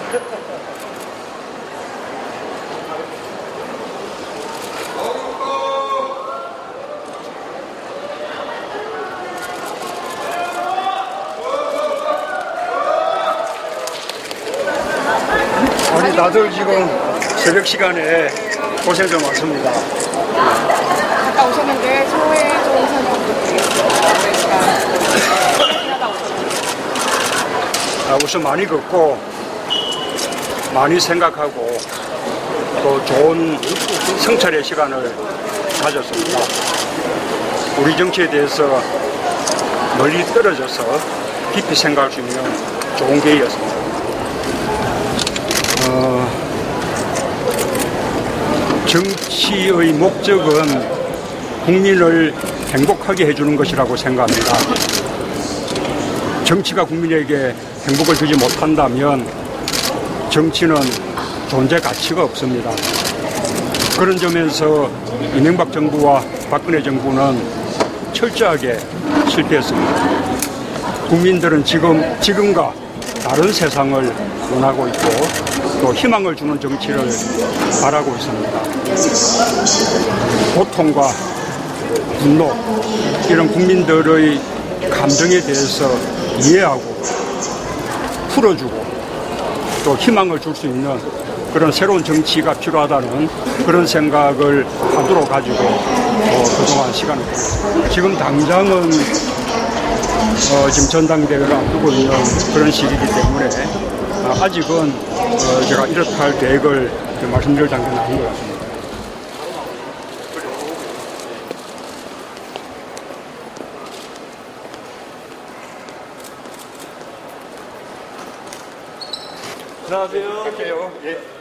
아니 다들 지금 새벽 시간에 고생들 많습니다. 갔다 오셨는데 소회 좀 설명 부탁드리겠습니다. 우선 많이 걷고 많이 생각하고 또 좋은 성찰의 시간을 가졌습니다. 우리 정치에 대해서 멀리 떨어져서 깊이 생각할 수 있는 좋은 기회였습니다. 정치의 목적은 국민을 행복하게 해주는 것이라고 생각합니다. 정치가 국민에게 행복을 주지 못한다면 정치는 존재 가치가 없습니다. 그런 점에서 이명박 정부와 박근혜 정부는 철저하게 실패했습니다. 국민들은 지금과 다른 세상을 원하고 있고 또 희망을 주는 정치를 바라고 있습니다. 고통과 분노, 이런 국민들의 감정에 대해서 이해하고 풀어주고 또 희망을 줄 수 있는 그런 새로운 정치가 필요하다는 그런 생각을 하도록 가지고 그동안 시간을 보냈습니다. 지금 당장은 지금 전당대회를 앞두고 있는 그런 시기이기 때문에 아직은 제가 이렇다 할 계획을 말씀드릴 단계는 아닌 것 같습니다. 안녕하세요. 갈게요. 예.